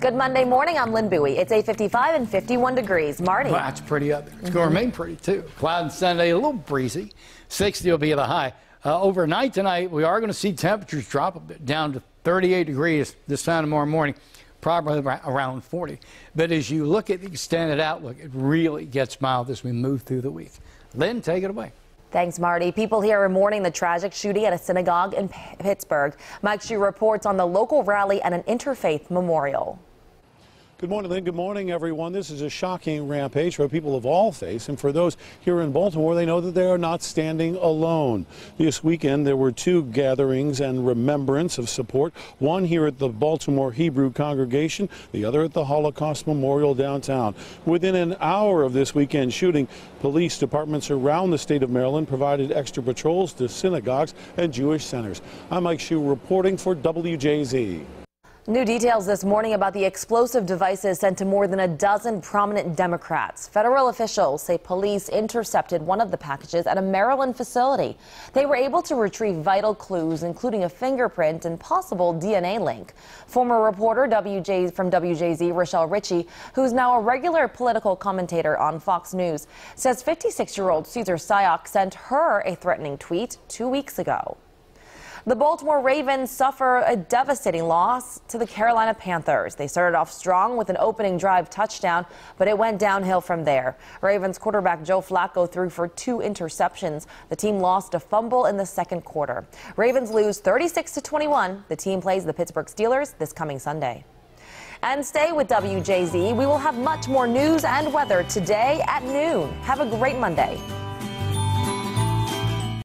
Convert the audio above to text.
Good Monday morning. I'm Lynn Bowie. It's 8:55 and 51 degrees. Marty. Well, that's pretty up there. It's going to remain pretty, too. Cloudy Sunday, a little breezy. 60 will be the high. Overnight tonight, we are going to see temperatures drop a bit down to 38 degrees this time tomorrow morning, probably around 40. But as you look at the extended outlook, it really gets mild as we move through the week. Lynn, take it away. Thanks, Marty. People here are mourning the tragic shooting at a synagogue in Pittsburgh. Mike Hsu reports on the local rally and an interfaith memorial. Good morning, Lynn. Good morning, everyone. This is a shocking rampage for people of all faiths, and for those here in Baltimore, they know that they are not standing alone. This weekend, there were two gatherings and remembrance of support, one here at the Baltimore Hebrew congregation, the other at the Holocaust Memorial downtown. Within an hour of this weekend shooting, police departments around the state of Maryland provided extra patrols to synagogues and Jewish centers. I'm Mike Hsu reporting for WJZ. New details this morning about the explosive devices sent to more than a dozen prominent Democrats. Federal officials say police intercepted one of the packages at a Maryland facility. They were able to retrieve vital clues, including a fingerprint and possible DNA link. Former reporter from WJZ, Rochelle Ritchie, who's now a regular political commentator on Fox News, says 56-year-old Caesar Sayoc sent her a threatening tweet 2 weeks ago. The Baltimore Ravens suffer a devastating loss to the Carolina Panthers. They started off strong with an opening drive touchdown, but it went downhill from there. Ravens quarterback Joe Flacco threw for 2 interceptions. The team lost a fumble in the second quarter. Ravens lose 36-21. The team plays the Pittsburgh Steelers this coming Sunday. And stay with WJZ. We will have much more news and weather today at noon. Have a great Monday.